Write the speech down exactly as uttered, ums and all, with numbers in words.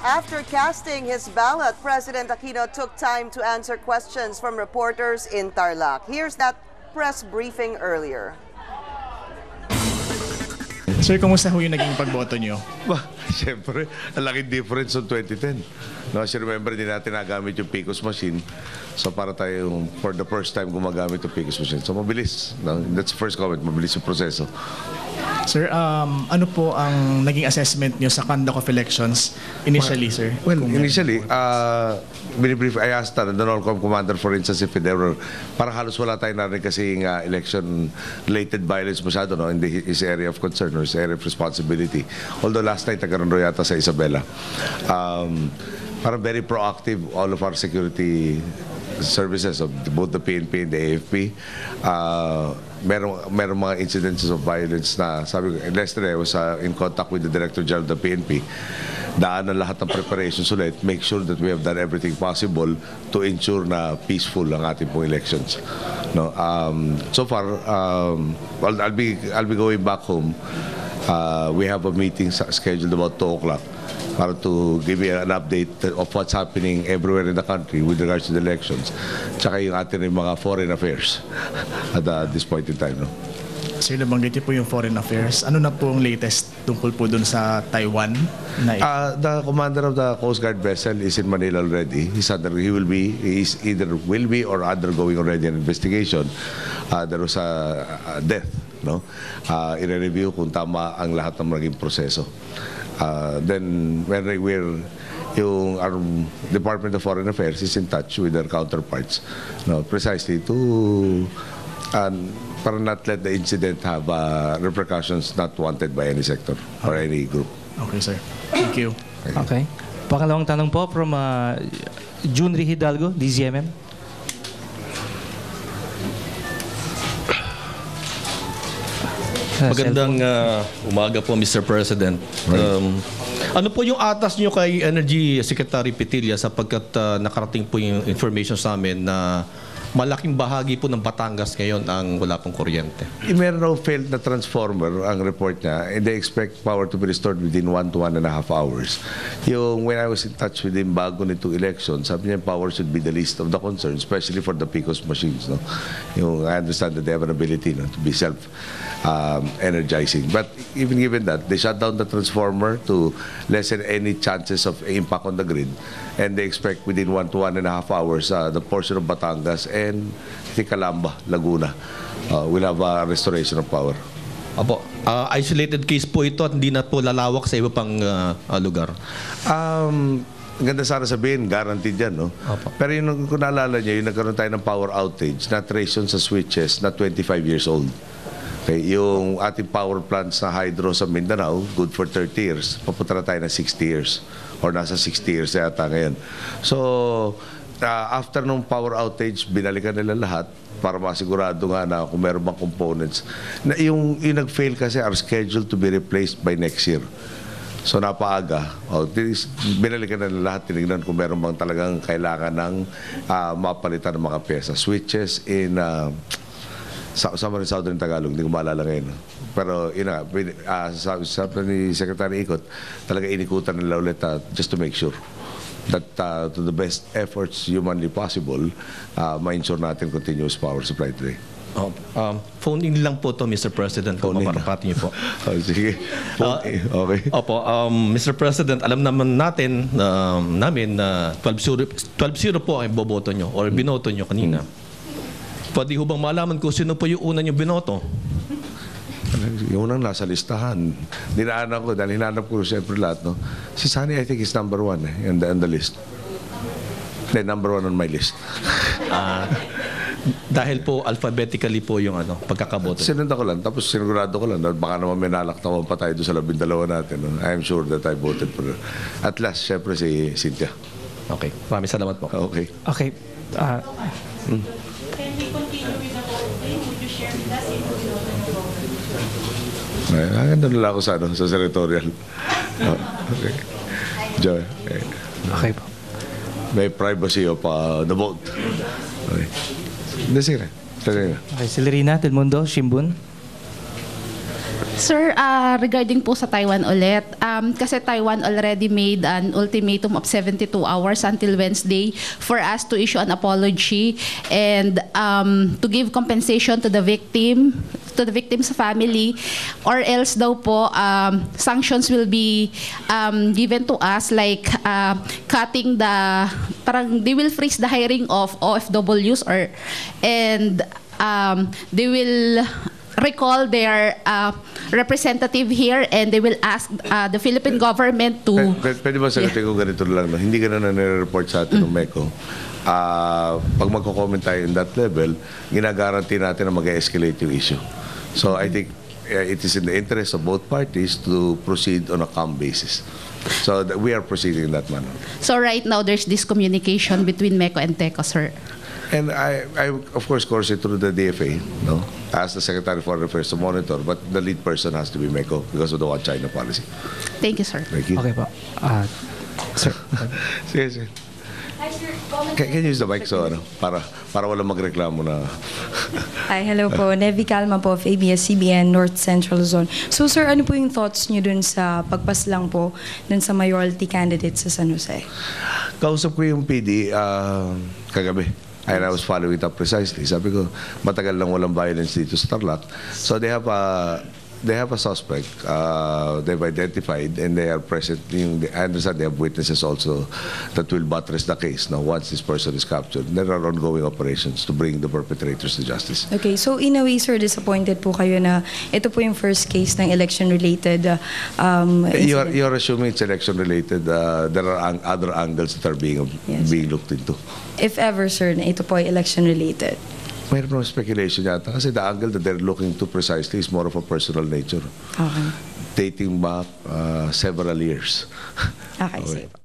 After casting his ballot, President Aquino took time to answer questions from reporters in Tarlac. Here's that press briefing earlier. Sir, kumusta ho yung naging pagboto nyo? Bah, siyempre, ang laking difference ng twenty ten. No, kasi remember, din natin nagamit yung P I C O S machine. So para tayo, for the first time, gumagamit yung P I C O S machine. So mabilis. No? That's the first comment, mabilis yung proseso. Sir, um, ano po ang naging assessment nyo sa conduct of elections initially, sir? Well, Kung initially, uh, binibrief, I asked uh, the NORCOM commander, for instance, if there were, parang halos wala tayo narinig kasi uh, election-related violence masyado, no, in the, his area of concern or his area of responsibility. Although last night, nagkaroon ro yata sa Isabela. Um, parang very proactive, all of our security services of both the P N P and the A F P. Uh, meron, meron mga incidences of violence na, sabi ko, yesterday I was uh, in contact with the Director General of the P N P. Daan ang lahat ng preparations ulit, make sure that we have done everything possible to ensure na peaceful ang ating pong elections. No, um, so far, um, well, I'll be I'll be going back home. Uh, we have a meeting scheduled about two o'clock para to give you an update of what's happening everywhere in the country with regards to the elections. Tsaka yung ating mga foreign affairs at uh, this point in time. No? Sir, nabanggit niyo po yung foreign affairs. Ano na po ang latest tungkol po dun sa Taiwan? Na uh, the commander of the Coast Guard vessel is in Manila already. He's under, he will be, he is either will be or undergoing already an investigation. Uh, there was a, a death. No? Uh, i-review kung tama ang lahat ng maging proseso. Uh, then, when we're, yung our Department of Foreign Affairs is in touch with their counterparts, no, precisely to um, para not let the incident have uh, repercussions not wanted by any sector or any group. Okay, sir. Thank you. Okay. Pangalawang tanong po from uh, Junri Hidalgo, D Z M M. Magandang uh, umaga po, Mister President. Um, ano po yung atas nyo kay Energy Secretary Petilla sapagkat uh, nakarating po yung information sa amin na malaking bahagi po ng Batangas ngayon ang wala pong kuryente? Meron raw failed na transformer ang report niya, and they expect power to be restored within one to one and a half hours. Yung when I was in touch with him bago nito election, sabi niya power should be the least of the concerns, especially for the P I C O S machines. No? Yung, I understand that they have an ability, no, to be self Um, energizing. But even given that, they shut down the transformer to lessen any chances of impact on the grid. And they expect within one to one and a half hours, uh, the portion of Batangas and I think Calamba, Laguna, uh, will have a restoration of power. Apo, uh, isolated case po ito at hindi na po lalawak sa iba pang uh, uh, lugar. Um, Ganda sana sabihin, guaranteed yan, no? Opo. Pero yung, kung naalala nyo, yung nagkaroon tayo ng power outage na trace yun sa switches na twenty-five years old. Okay, yung ating power plants na hydro sa Mindanao, good for thirty years. Papunta na tayo na sixty years. Or nasa sixty years yata ngayon. So, uh, after nung power outage, binalikan nila lahat para masigurado nga na kung meron bang components. Na yung, yung nag-fail kasi are scheduled to be replaced by next year. So, napaaga. Oh, binalikan nila lahat, tinignan kung meron bang talagang kailangan ng uh, mapalitan ng mga pyesa. Switches in... Uh, Sa, sa mga Southern Tagalog, hindi ko maalala ngayon. Pero, yun na, uh, sabi, sabi ni Secretary Ikot, talaga inikutan nila ulit uh, just to make sure that uh, to the best efforts humanly possible, uh, ma-ensure natin continuous power supply today. Oh, um, phone in lang po to, Mister President, kung mapapapati niyo po. Oh, sige. Phone in. Okay. Opo, um, Mister President, alam naman natin, um, namin na twelve zero po ang boboto nyo or binoto nyo kanina. Hmm. Pwede ho bang malaman kung sino po yung una nyo binoto? Yung unang nasa listahan. Dinaanan ko, dahil hinanap ko siyempre lahat. No? Si Sunny, I think, is number one eh, on, the, on the list. Then, number one on my list. uh, dahil po alphabetically po yung ano, pagkakaboto. Sinundan ko lang, tapos sinigurado ko lang, baka naman may nalaktawan pa tayo doon sa labindalawa natin. No? I'm sure that I voted for her. At last, siyempre si Cynthia. Okay. Maraming salamat po. Okay. Okay. Uh, hmm. Ay, hanggang doon lang ako sa, ano, sa senatorial. Oh, okay. Joy. Okay. Okay po. May privacy of uh, the vote. Okay. Hindi, sige na. Okay, si Lerina Telmundo, Shimbun. Sir, ah, regarding po sa Taiwan ulit, um, kasi Taiwan already made an ultimatum of seventy-two hours until Wednesday for us to issue an apology and um, to give compensation to the victim, to the victim's family, or else daw po um, sanctions will be um, given to us like uh, cutting the, parang they will freeze the hiring of O F Ws or and um, they will recall their uh, representative here and they will ask uh, the Philippine government to... P- pwede ba sagutin ko ganito lang, no? Hindi ka na nare-report sa atin ng MECO. Uh, pag magko-comment tayo in that level, ginagaranti natin na mag-escalate yung issue. So I think uh, it is in the interest of both parties to proceed on a calm basis. So that we are proceeding in that manner. So right now there's this communication between MECO and TECO, sir. And I, I of course, course it through the D F A, no? As the Secretary of Foreign Affairs to monitor, but the lead person has to be MECO because of the One China policy. Thank you, sir. Thank you. Okay po. Ah, sir. Sige, sige. Can, can you use the mic so, ano, para, para walang magreklamo na... Hi, hello po. Nevi Calma po of A B S C B N North Central Zone. So sir, ano po yung thoughts niyo dun sa pagpaslang po dun sa mayoralty candidate sa San Jose? Kausap ko yung P D uh, kagabi. And I was following it up precisely. Sabi ko, matagal lang walang violence dito sa Tarlac. So they have a, they have a suspect. Uh, they've identified and they are present. Yung, I understand they have witnesses also that will buttress the case. Now, once this person is captured, there are ongoing operations to bring the perpetrators to justice. Okay, so in a way, sir, disappointed po kayo na ito po yung first case ng election-related uh, um, You're, incident. you're assuming it's election-related. Uh, there are ang- other angles that are being, Yes. being looked into. If ever, sir, na ito po ay election-related. Mayroon ng speculation yata kasi the angle that they're looking to precisely is more of a personal nature. Okay. Dating back uh, several years. Okay, Okay. safe.